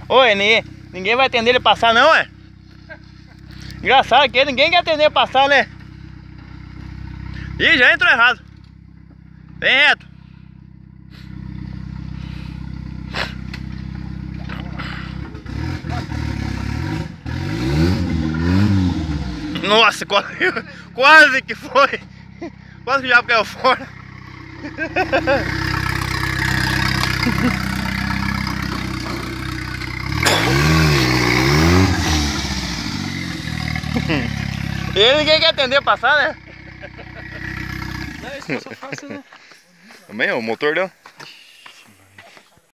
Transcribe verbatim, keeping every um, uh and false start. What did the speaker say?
Oi, ninguém, ninguém vai atender ele passar não, é? Engraçado que ninguém quer atender passar, né? Ih, já entrou errado. Vem reto. Nossa, quase, quase que foi. Quase que já caiu fora. Ele ninguém quer atender passar, né? Não, isso passou fácil, né? Também, o motor deu.